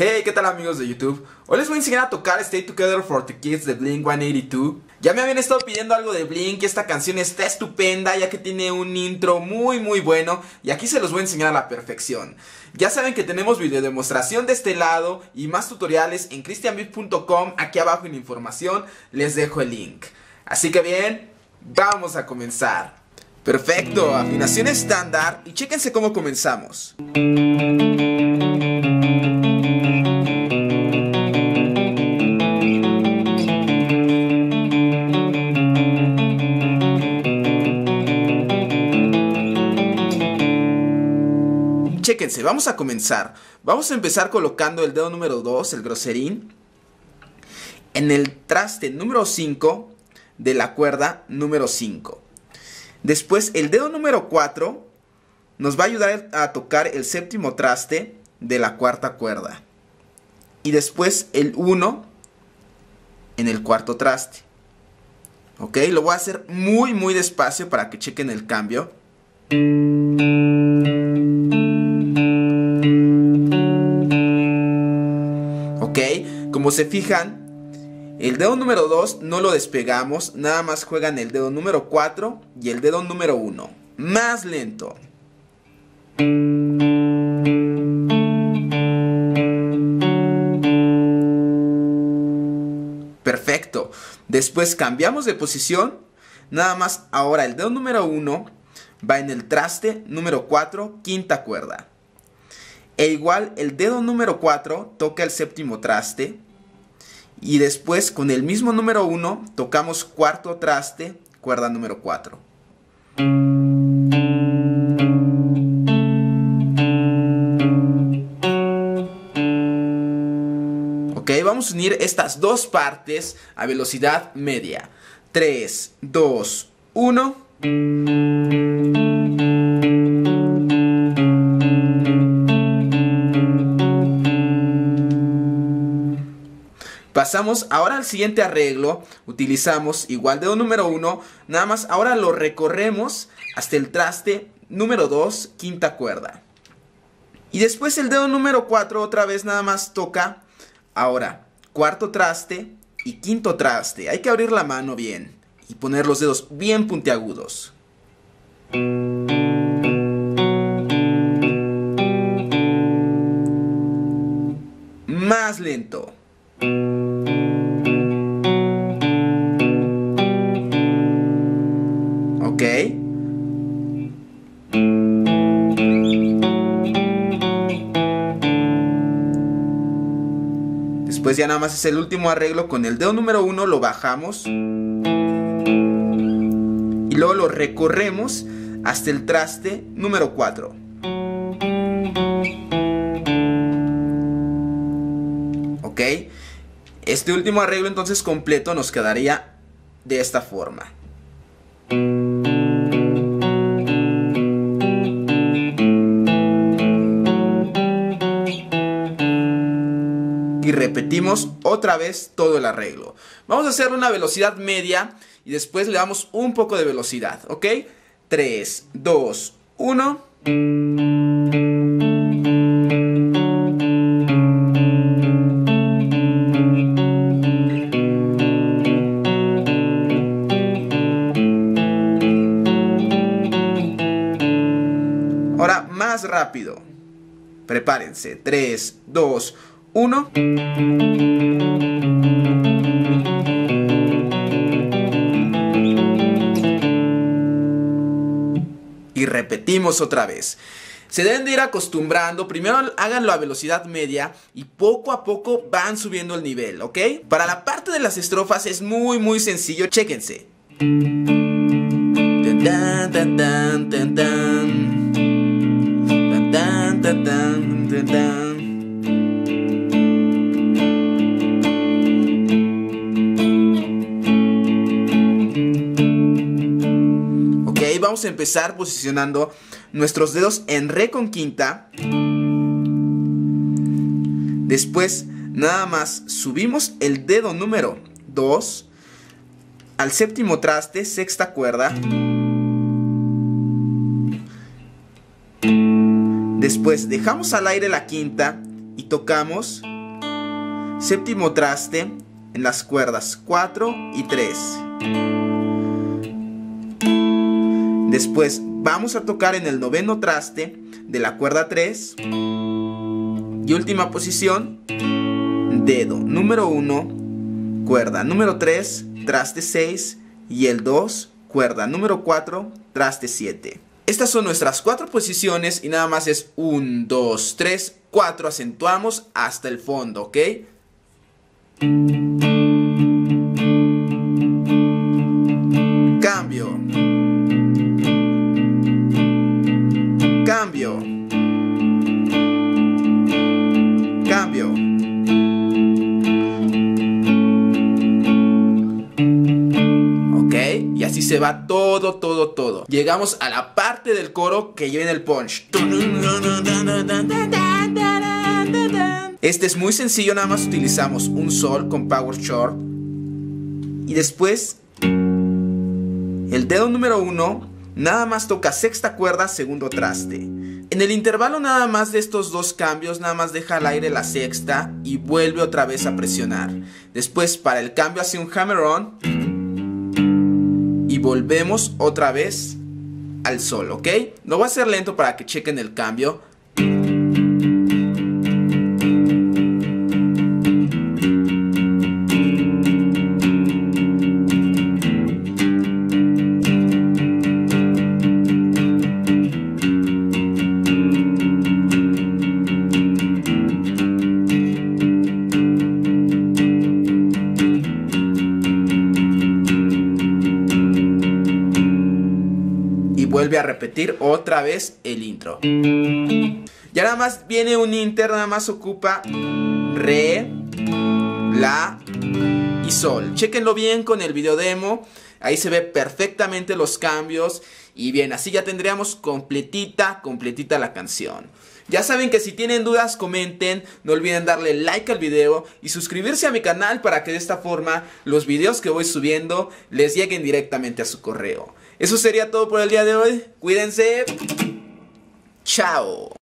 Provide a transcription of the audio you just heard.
Hey, ¿qué tal amigos de YouTube? Hoy les voy a enseñar a tocar Stay Together for the Kids de Blink-182. Ya me habían estado pidiendo algo de Blink y esta canción está estupenda ya que tiene un intro muy bueno y aquí se los voy a enseñar a la perfección. Ya saben que tenemos video demostración de este lado y más tutoriales en christianbit.com. Aquí abajo en la información les dejo el link. Así que bien, vamos a comenzar. Perfecto, afinación estándar y chéquense cómo comenzamos. Chéquense, vamos a comenzar. Vamos a empezar colocando el dedo número 2, el groserín, en el traste número 5 de la cuerda número 5. Después el dedo número 4 nos va a ayudar a tocar el séptimo traste de la cuarta cuerda. Y después el 1 en el cuarto traste. Ok, lo voy a hacer muy despacio para que chequen el cambio. Ok, como se fijan, el dedo número 2 no lo despegamos, nada más juegan el dedo número 4 y el dedo número 1. Más lento. Perfecto. Después cambiamos de posición, nada más ahora el dedo número 1 va en el traste número 4, quinta cuerda. E igual el dedo número 4 toca el séptimo traste. Y después con el mismo número 1 tocamos cuarto traste, cuerda número 4. Ok, vamos a unir estas dos partes a velocidad media. 3, 2, 1. Pasamos ahora al siguiente arreglo, utilizamos igual dedo número 1, nada más ahora lo recorremos hasta el traste número 2, quinta cuerda. Y después el dedo número 4 otra vez nada más toca ahora cuarto traste y quinto traste. Hay que abrir la mano bien y poner los dedos bien puntiagudos. Más lento. Ok. Después ya nada más es el último arreglo. Con el dedo número 1 lo bajamos y luego lo recorremos hasta el traste número 4. Ok. Este último arreglo entonces completo nos quedaría de esta forma. Y repetimos otra vez todo el arreglo. Vamos a hacer una velocidad media y después le damos un poco de velocidad, ¿ok? 3, 2, 1. Ahora más rápido. Prepárense. 3, 2, 1. Y repetimos otra vez. Se deben de ir acostumbrando. Primero háganlo a velocidad media y poco a poco van subiendo el nivel, ¿ok? Para la parte de las estrofas es muy sencillo. Chéquense. Ok, vamos a empezar posicionando nuestros dedos en re con quinta. Después nada más subimos el dedo número 2 al séptimo traste, sexta cuerda. Después dejamos al aire la quinta y tocamos séptimo traste en las cuerdas 4 y 3. Después vamos a tocar en el noveno traste de la cuerda 3. Y última posición, dedo número 1, cuerda número 3, traste 6 y el 2, cuerda número 4, traste 7. Estas son nuestras 4 posiciones y nada más es 1, 2, 3, 4. Acentuamos hasta el fondo, ¿ok? Cambio. Cambio. Cambio. Ok, y así se va todo. Llegamos a la parte del coro que viene el punch. Este es muy sencillo, nada más utilizamos un sol con power chord. Y después el dedo número 1 nada más toca sexta cuerda, segundo traste. En el intervalo nada más de estos dos cambios, nada más deja al aire la sexta y vuelve otra vez a presionar. Después para el cambio hace un hammer on y volvemos otra vez al sol, ¿ok? Lo voy a hacer lento para que chequen el cambio. Vuelve a repetir otra vez el intro. Ya nada más viene un inter, nada más ocupa re, la y sol. Chequenlo bien con el video demo. Ahí se ve perfectamente los cambios. Y bien, así ya tendríamos completita la canción. Ya saben que si tienen dudas comenten, no olviden darle like al video y suscribirse a mi canal para que de esta forma los videos que voy subiendo les lleguen directamente a su correo. Eso sería todo por el día de hoy, cuídense, chao.